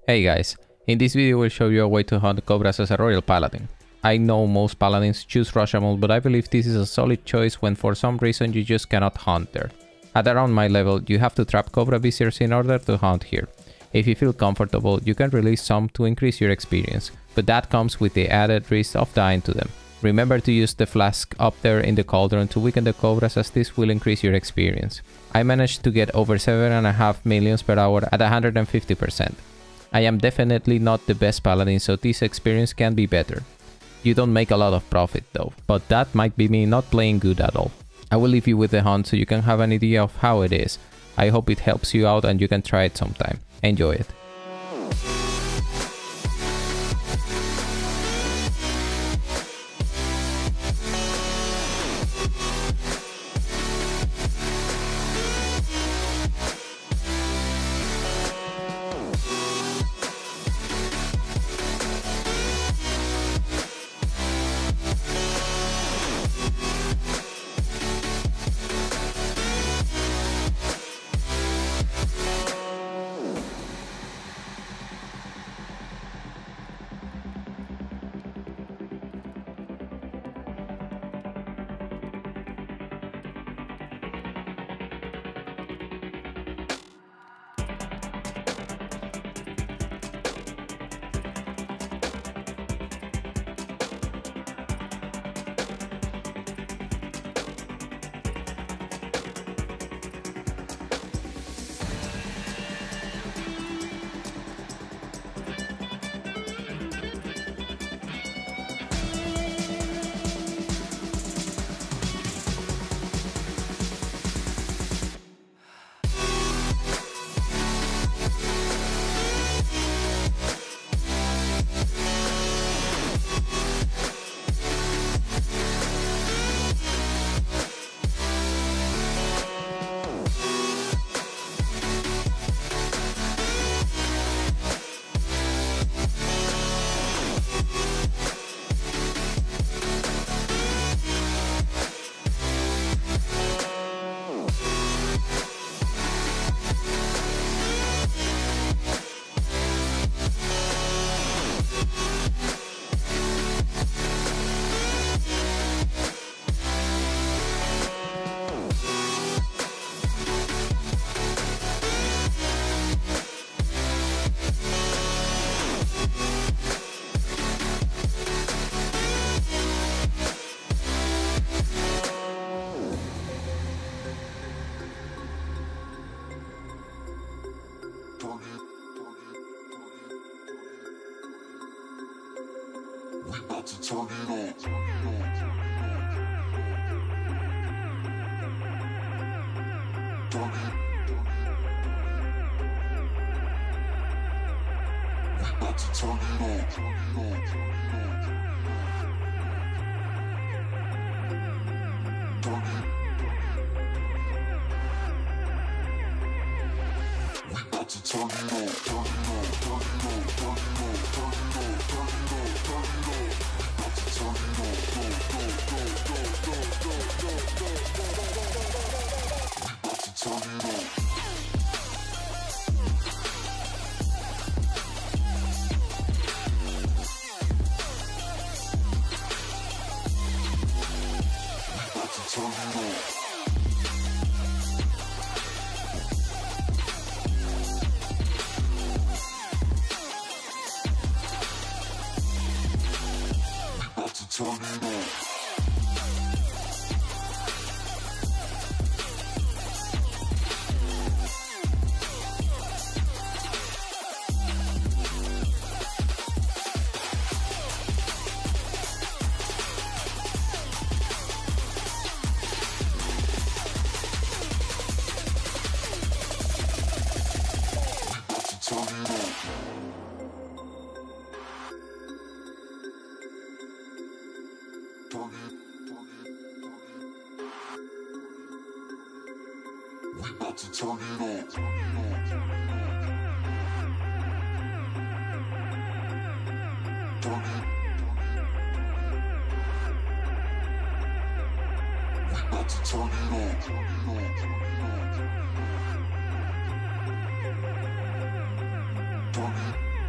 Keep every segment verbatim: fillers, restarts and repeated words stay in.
Hey guys, in this video we'll show you a way to hunt cobras as a royal paladin. I know most paladins choose Rashomon, but I believe this is a solid choice when for some reason you just cannot hunt there. At around my level, you have to trap cobra viziers in order to hunt here. If you feel comfortable, you can release some to increase your experience, but that comes with the added risk of dying to them. Remember to use the flask up there in the cauldron to weaken the cobras, as this will increase your experience. I managed to get over seven point five millions per hour at one hundred fifty percent. I am definitely not the best paladin, so this experience can be better. You don't make a lot of profit though, but that might be me not playing good at all. I will leave you with the hunt so you can have an idea of how it is. I hope it helps you out and you can try it sometime. Enjoy it. To turn it on. Turn it. We about to turn it on. Turn it. We about to turn it on. Turn it on. Turn it on. Turn it on. Turn it on. Turn it on. Turn it on. Turn it on, go, go, go, go, go, go, go, go, go, go, go, go. We about to turn it on. We about to turn it on. Turn it on. We about to turn it on. Turn it. We about to turn it on. Turn it.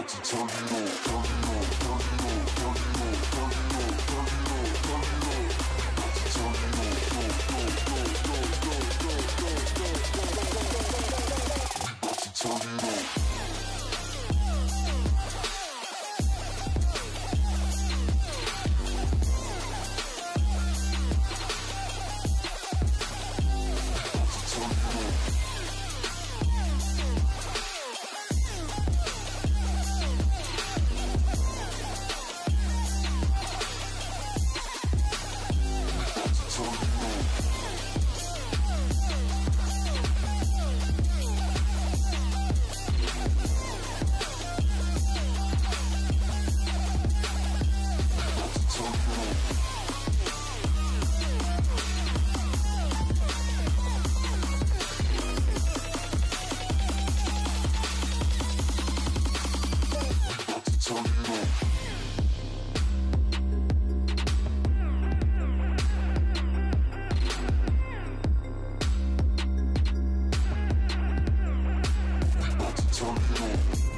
Turn it on.